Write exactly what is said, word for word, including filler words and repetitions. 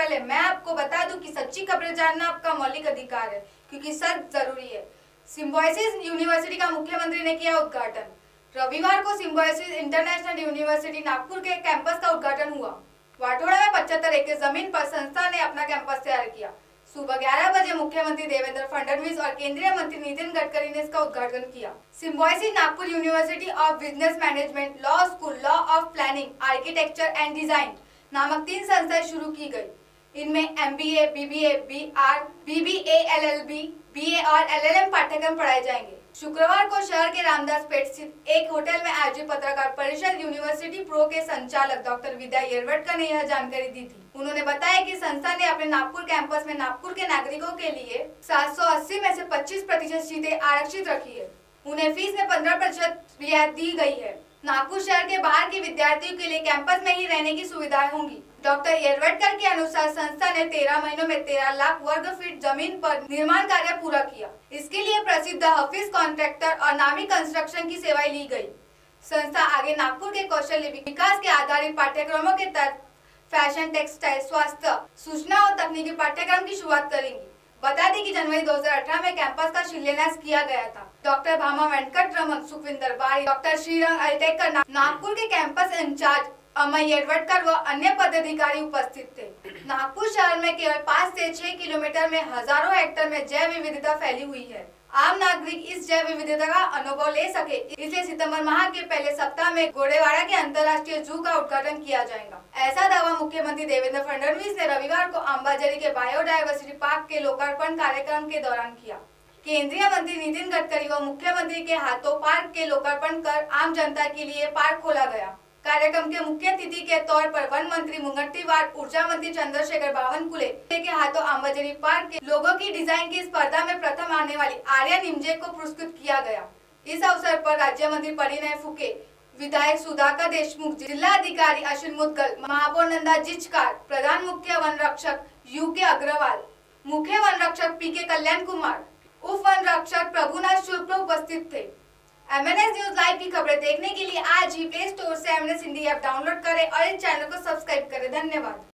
पहले मैं आपको बता दूं कि सच्ची खबरें जानना आपका मौलिक अधिकार है, क्योंकि सच जरूरी है। सिम्बायोसिस यूनिवर्सिटी का मुख्यमंत्री ने किया उद्घाटन। रविवार को सिम्बायोसिस इंटरनेशनल यूनिवर्सिटी नागपुर के कैंपस का उद्घाटन हुआ। वाटोड़ा में पचहत्तर एकड़ जमीन पर संस्था ने अपना कैंपस तैयार किया। सुबह ग्यारह बजे मुख्यमंत्री देवेंद्र फडणवीस और केंद्रीय मंत्री नितिन गडकरी ने इसका उद्घाटन किया। Symbiosis Nagpur university of business management, law school, law of planning, architecture and design नामक तीन संस्थाएं शुरू की गई। इनमें MBA, BBA, BR, BBA, LLB, BA और एलएलएम पाठ्यक्रम पढ़ाए जाएंगे। शुक्रवार को शहर के रामदास पेट स्थित एक होटल में आयोजित पत्रकार परिषद यूनिवर्सिटी प्रो के संचालक डॉक्टर विद्या येरवडकर ने यह जानकारी दी थी। उन्होंने बताया कि संस्था ने अपने नागपुर कैंपस में नागपुर के नागरिकों के लिए सात सौ अस्सी में से पच्चीस प्रतिशत सीटें आरक्षित रखी है। उन्हें फीस में पंद्रह प्रतिशत रियायत दी गई है। नागपुर शहर के बाहर के विद्यार्थियों के लिए कैंपस में ही रहने की सुविधाएं होंगी। डॉक्टर येरवडकर के अनुसार संस्था ने तेरह महीनों में तेरह लाख वर्ग फीट जमीन पर निर्माण कार्य पूरा किया। इसके लिए प्रसिद्ध हफीज कॉन्ट्रैक्टर और नामी कंस्ट्रक्शन की सेवाएं ली गई। संस्था आगे नागपुर के कौशल्य विकास के आधारित पाठ्यक्रमों के तहत फैशन, टेक्सटाइल, स्वास्थ्य, सूचना और तकनीकी पाठ्यक्रम की शुरुआत करेंगी। बता दें कि जनवरी दो हज़ार अठारह में कैंपस का शिलान्यास किया गया था। डॉक्टर भामा वेंकटरमण, सुखविंदर बारी, डॉक्टर श्रीरंग अल्टेकर, नागपुर के कैंपस इंचार्ज अमय येरवडकर व अन्य पदाधिकारी उपस्थित थे। नागपुर शहर में केवल पाँच से छह किलोमीटर में हजारों हेक्टेयर में जैव विविधता फैली हुई है। आम नागरिक इस जैव विविधता का अनुभव ले सके, इसलिए सितंबर माह के पहले सप्ताह में गोरेवाड़ा के अंतर्राष्ट्रीय जू का उद्घाटन किया जाएगा। ऐसा दावा मुख्यमंत्री देवेंद्र फडणवीस ने रविवार को अंबाझरी के बायोडायवर्सिटी पार्क के लोकार्पण कार्यक्रम के दौरान किया। केंद्रीय मंत्री नितिन गडकरी व मुख्यमंत्री के हाथों पार्क के लोकार्पण कर आम जनता के लिए पार्क खोला गया। कार्यक्रम के मुख्य अतिथि के तौर पर वन मंत्री मुंगटीवार, ऊर्जा मंत्री चंद्रशेखर बावनकुले के हाथों अंबाझरी पार्क के लोगों की डिजाइन की स्पर्धा में प्रथम आने वाली आर्या निमजे को पुरस्कृत किया गया। इस अवसर पर राज्य मंत्री परिणय फुके, विधायक सुधाकर देशमुख, जिला अधिकारी अश्विन मुदगल, महापौर नंदा जिचकार, प्रधान मुख्य वन रक्षक यू के अग्रवाल, मुख्य वन रक्षक पी के कल्याण कुमार, उप वन रक्षक प्रभुनाथ शुक्ल उपस्थित थे। एमएनएस न्यूज लाइव की खबरें देखने के लिए आज ही प्ले स्टोर से एमएनएस हिंदी ऐप डाउनलोड करें और इस चैनल को सब्सक्राइब करें। धन्यवाद।